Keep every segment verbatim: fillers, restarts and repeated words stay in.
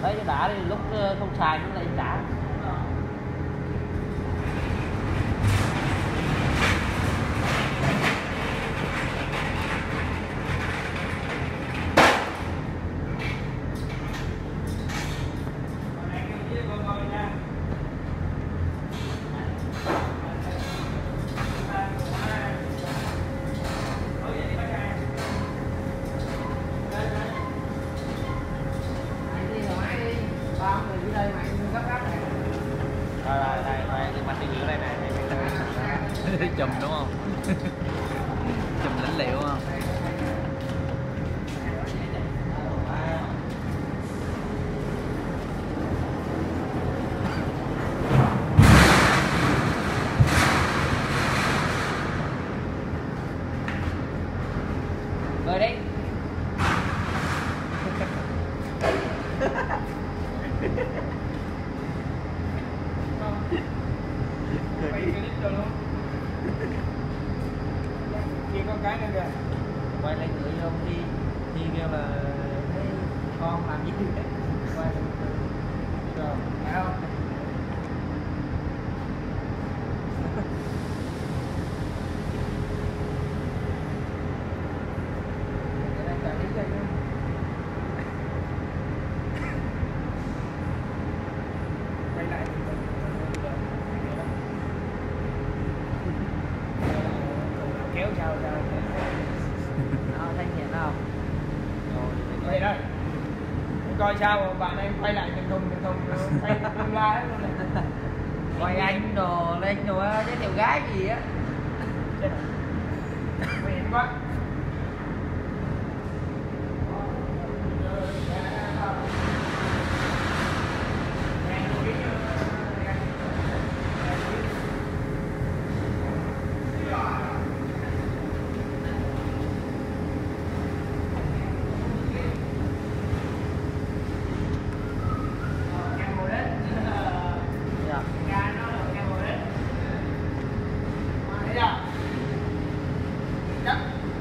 Đấy cho đã đi, lúc không xài nó lại trả. Rồi rồi đây đây cái mặt tiêu đây này. Chùm đúng không? Chùm lãnh liệu không? Rồi đi. Kia có cái nữa kìa. Quay lên gửi vô đi đi kêu là thấy con làm gì đấy. Quay lên rồi thấy không? Quay lại kéo chào chào Nó thấy hiện không? đây đây coi sao bạn em quay lại từng thùng từng thùng quay tương lai luôn này. Quay anh đồ lên đồ giới thiệu gái gì á. Nguy hiểm quá. Dạ. Đấy chưa? Chắc.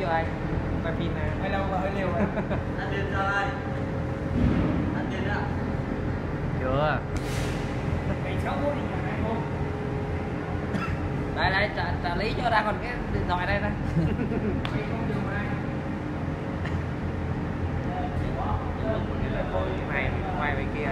anh quay phim nè. Hơi lâu và hơi liều rồi. Ăn tiền sao đây? Ăn tiền ạ. Chưa. Ngày sáu mươi thì nhà này không. Đây đây trả, trả lý cho ra còn cái điện thoại đây này. Mày không được mà. Này quay bên kia.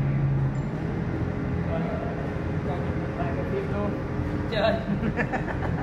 Còn lại cái phim luôn. Chơi.